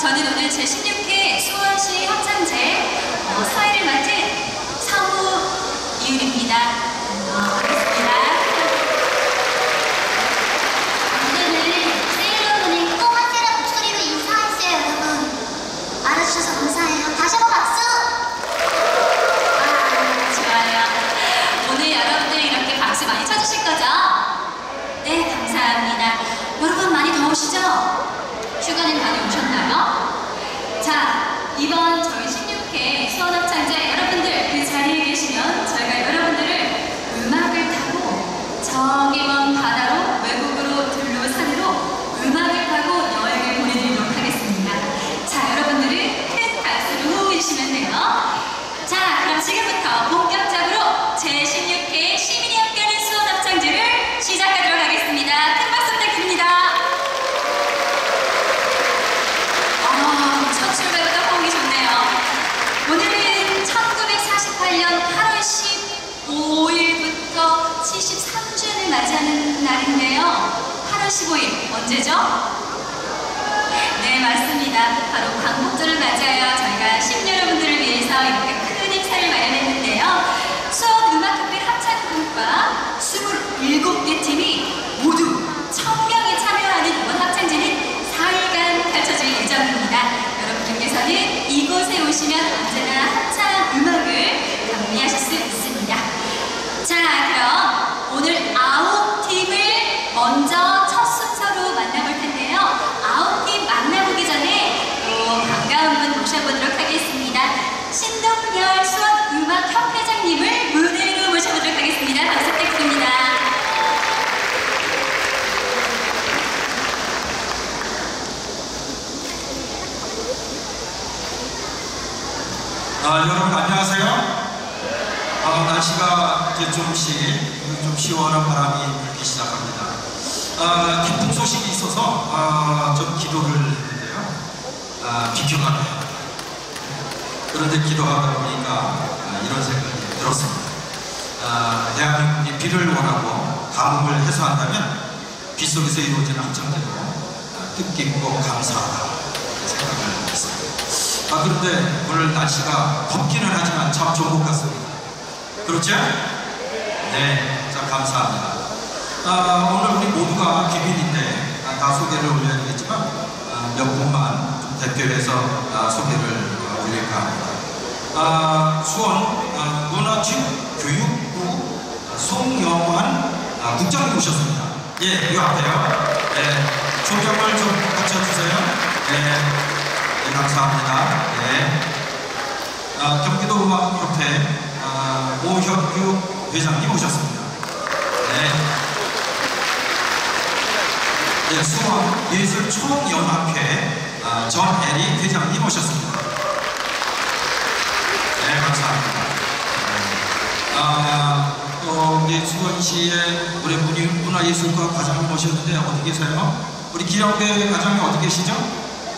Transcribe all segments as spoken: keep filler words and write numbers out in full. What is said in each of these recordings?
저는 오늘 제십육 회 수원시 합창제 어, 사회를 맡은 서우이율입니다. 어, 반갑습니다. 오늘은 세일러분의 또 한세라 목소리로 인사했어요, 여러분. 알아주셔서 감사해요. 다시 한번 박수! 아, 좋아요. 오늘 여러분들 이렇게 박수 많이 쳐주실 거죠? 네, 감사합니다. 여러분 많이 더우시죠? 휴가는 다녀오셨나요? 자, 이번 저희 십육 회 수원합창제 여러분들 그 자리에 계시면 저희가 여러분들을 음악을 타고 저기 먼 바다로 외국으로 들로 산으로 음악을 타고 여행을 보내드리도록 하겠습니다. 자, 여러분들은 큰 박수로 호응해주시면 돼요. 자, 그럼 지금부터 본격적으로 제십육 회 시민이 함께하는 수원합창제를 시작하도록 하겠습니다. 큰 박수 부탁드립니다. 첫 출발부터 보기 좋네요. 오늘은 천구백사십팔 년 팔월 십오일부터 칠십삼 주년을 맞이하는 날인데요. 팔월 십오일 언제죠? 네, 맞습니다. 바로 광복절을 맞이하여 저희가 시민 여러분들을 위해서 이렇게 큰 행사를 마련했는데요. 수원음악특별 합창단과 스물일곱 개 팀이 모두 천 명이 참여하는 이번 합창제는 사 일간 펼쳐질 예정입니다. 여러분들께서는 이곳에 오시면 언제나 합창 음악을 감미하실 수 있습니다. 자, 그럼 오늘 아홉 팀을 먼저 첫 순서로 만나볼 텐데요. 아홉 팀 만나보기 전에 또 반가운 분 모셔보도록 하겠습니다. 신동열 수원음악협회장님을 무대로 모셔보도록 하겠습니다. 박수 부탁드립니다. 아, 여러분 안녕하세요. 아, 날씨가 이제 좀씩 좀 시원한 바람이 불기 시작합니다. 아, 태풍 소식이 있어서 아, 좀 기도를 했는데요. 아, 비표가 돼요. 그런데 기도하다 보니까 아, 이런 생각이 들었습니다. 아, 대한민국이 비를 원하고 가뭄을 해소한다면 비 속에서 이루어지는 합창제로 아, 뜻깊고 감사하다 생각을 했습니다. 아, 그런데 오늘 날씨가 덥기는 하지만 참 좋은 것 같습니다. 그렇죠? 네, 자, 감사합니다. 아, 오늘 우리 모두가 귀빈인데 아, 다 소개를 올려야 되겠지만 아, 몇 분만 좀 대표해서 아, 소개를 아, 올릴까 합니다. 아, 수원 아, 문화체육교육부 아, 송영환 아, 국장님 오셨습니다. 예, 이 앞에요. 네, 조경을 좀 갖춰주세요. 네. 네, 감사합니다. 네. 아, 경기도 음악협회 아, 오혁규 회장님 오셨습니다. 네. 네, 수원 예술총연합회 아, 전혜리 회장님 오셨습니다. 네, 감사합니다. 네. 아, 또 우리 수원시의 우리 문화예술과 과장님 오셨는데 어디 계세요? 우리 기령대 과장님 어디 계시죠?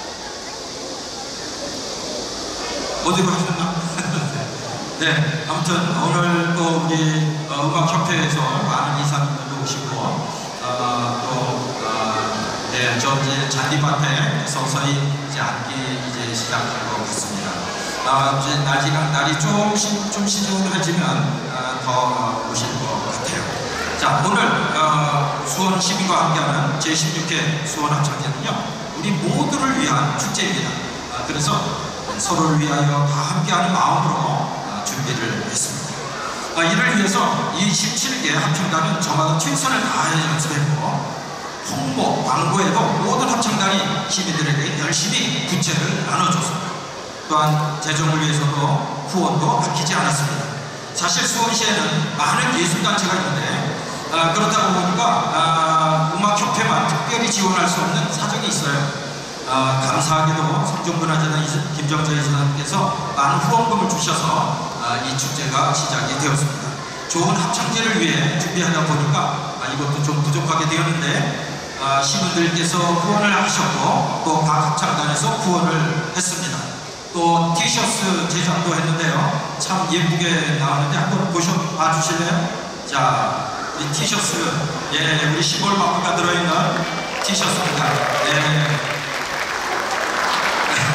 어디로 하셨나? 네, 아무튼 오늘 또 우리 어, 음악협회에서 많은 이사님들도 오시고 어, 또 어, 네, 저 이제 잔디밭에 서서히 이제 앉기 이제 시작할 것 같습니다. 아, 이제 날이가 날이 조금씩 좀 시원해지면 아, 더 오실 것 같아요. 자, 오늘 어, 수원 시민과 함께하는 제십육 회 수원 합창제는요, 우리 모두를 위한 축제입니다. 아, 그래서 서로를 위하여 다 함께하는 마음으로 준비를 했습니다. 아, 이를 위해서 이 십칠 개 합창단은 저마다 최선을 다해 연습했고 홍보, 광고에도 모든 합창단이 시민들에게 열심히 부채를 나눠줬습니다. 또한 재정을 위해서도 후원도 아끼지 않았습니다. 사실 수원시에는 많은 예술단체가 있는데 아, 그렇다고 보니까 아, 음악협회만 특별히 지원할 수 없는 사정이 있어요. 아, 감사하게도 성정문화재단 김정자 이사님께서 많은 후원금을 주셔서 아, 이 축제가 시작이 되었습니다. 좋은 합창제를 위해 준비하다 보니까 아, 이것도 좀 부족하게 되었는데 아, 시민들께서 후원을 하셨고 또 각 합창단에서 후원을 했습니다. 또 티셔츠 제작도 했는데요. 참 예쁘게 나왔는데 한번 보셔 봐주실래요? 자, 이 티셔츠, 예, 우리 시골 마구가 들어있는 티셔츠입니다. 네.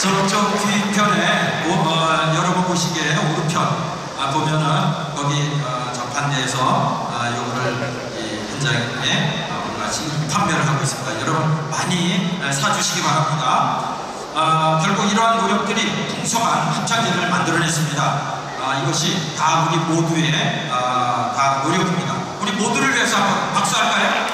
저쪽 뒤편에 오, 어, 여러분 보시기에 오른편 아, 보면은 거기 어, 저 반대에서 아, 요거를 이 현장에 어, 우리가 지금 판매를 하고 있습니다. 여러분 많이 아, 사주시기 바랍니다. 아, 결국 이러한 노력들이 풍성한 합창제를 만들어냈습니다. 아, 이것이 다 우리 모두의 아, 다 노력입니다. 우리 모두를 위해서 한번 박수할까요?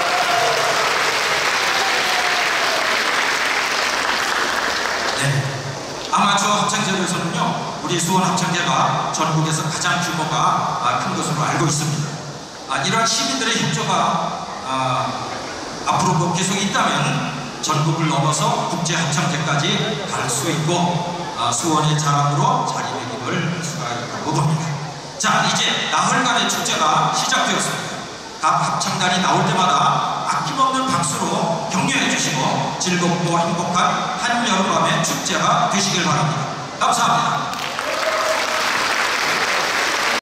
네. 아마추어 합창제로서는요, 우리 수원 합창제가 전국에서 가장 규모가 아, 큰 것으로 알고 있습니다. 아, 이러한 시민들의 협조가 아, 앞으로 뭐 계속 있다면 전국을 넘어서 국제 합창제까지 갈 수 있고 아, 수원의 자랑으로 자리매김을 할 수가 있다고 봅니다. 자, 이제 나흘간의 축제가 시작되었습니다. 각 합창단이 나올 때마다 아낌없는 박수로 격려해 주시고 즐겁고 행복한 한여름밤의 축제가 되시길 바랍니다. 감사합니다.